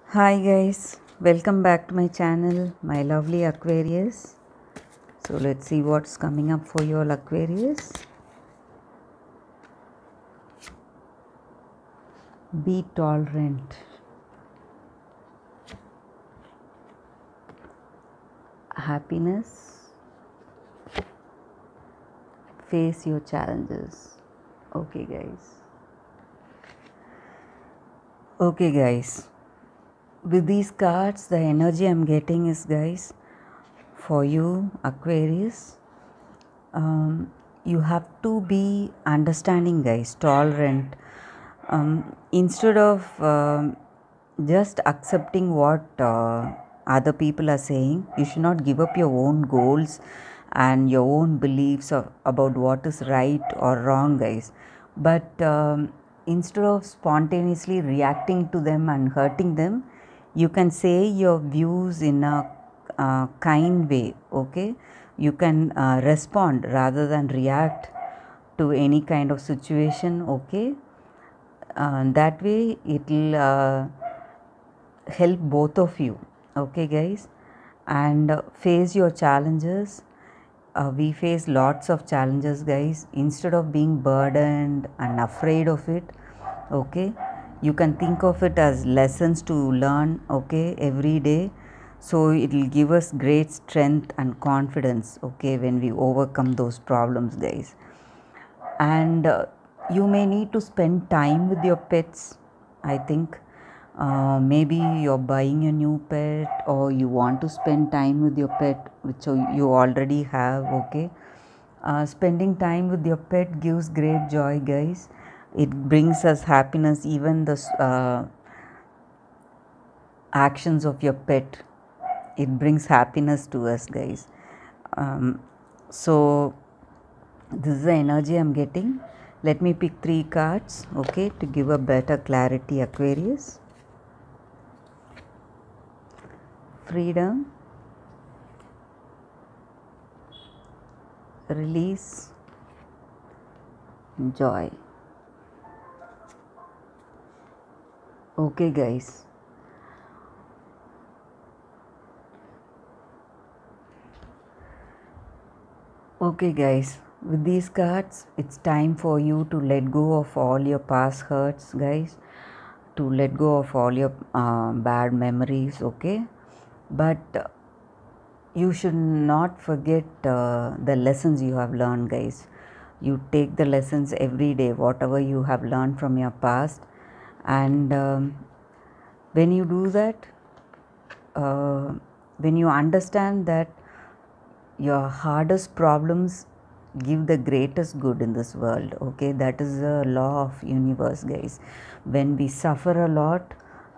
Hi guys, welcome back to my channel, my lovely Aquarius. So let's see what's coming up for you all Aquarius. Be tolerant. Happiness. Face your challenges. Okay guys. Okay guys. With these cards, the energy I'm getting is guys, for you Aquarius, you have to be understanding guys, tolerant. Instead of just accepting what other people are saying, you should not give up your own goals and your own beliefs about what is right or wrong guys. But instead of spontaneously reacting to them and hurting them, you can say your views in a kind way. Okay, you can respond rather than react to any kind of situation. Okay, that way it will help both of you. Okay guys, and face your challenges. We face lots of challenges guys. Instead of being burdened and afraid of it, okay, you can think of it as lessons to learn, okay, every day. So it will give us great strength and confidence, okay, when we overcome those problems guys. And you may need to spend time with your pets, I think. Maybe you're buying a new pet or you want to spend time with your pet which you already have. Okay, spending time with your pet gives great joy guys. It brings us happiness. Even the actions of your pet, it brings happiness to us guys. So this is the energy I'm getting. Let me pick 3 cards, okay, to give a better clarity. Aquarius. Freedom, release, joy. Okay guys, with these cards it's time for you to let go of all your past hurts guys, to let go of all your bad memories. Okay, but you should not forget the lessons you have learned guys. You take the lessons every day, whatever you have learned from your past. And when you do that, uh, when you understand that your hardest problems give the greatest good in this world, okay, that is the law of universe guys. When we suffer a lot,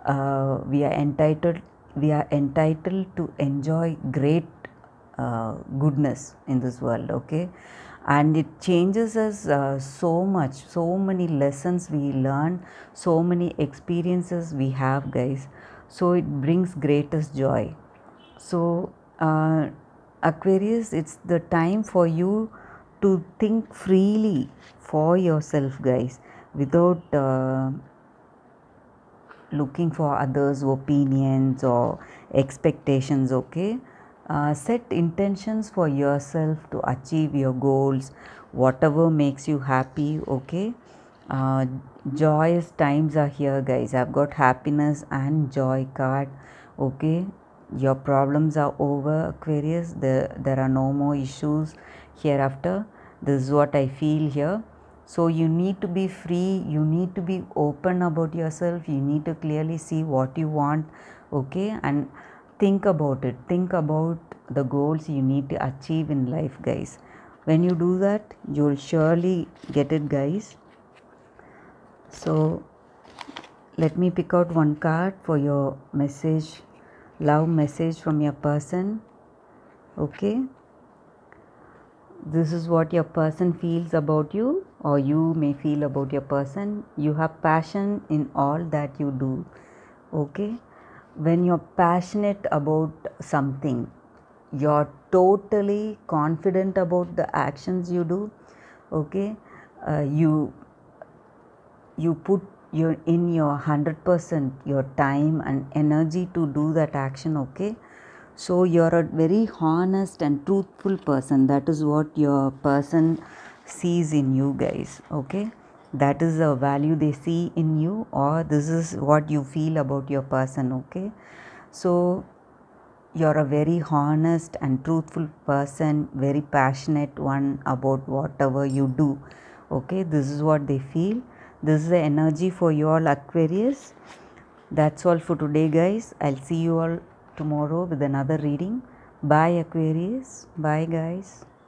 we are entitled to enjoy great goodness in this world. Okay, and it changes us so much, so many lessons we learn, so many experiences we have guys. So it brings greatest joy. So Aquarius, it's the time for you to think freely for yourself guys, without looking for others' opinions or expectations. Okay, set intentions for yourself to achieve your goals, whatever makes you happy. Okay, uh, joyous times are here guys. I've got happiness and joy card. Okay, your problems are over Aquarius. There are no more issues hereafter. This is what I feel here. So you need to be free, you need to be open about yourself, you need to clearly see what you want. Okay, and think about it, think about the goals you need to achieve in life guys. When you do that, you'll surely get it guys. So let me pick out one card for your message, love message from your person. Okay, this is what your person feels about you, or you may feel about your person. You have passion in all that you do. Okay, when you're passionate about something, you're totally confident about the actions you do. Okay, you put you're in your 100% your time and energy to do that action. Okay, so you're a very honest and truthful person. That is what your person sees in you, guys. Okay, that is the value they see in you, or this is what you feel about your person. Okay, so you're a very honest and truthful person, very passionate one about whatever you do. Okay, this is what they feel. This is the energy for you all, Aquarius. That's all for today, guys. I'll see you all tomorrow with another reading. Bye, Aquarius. Bye, guys.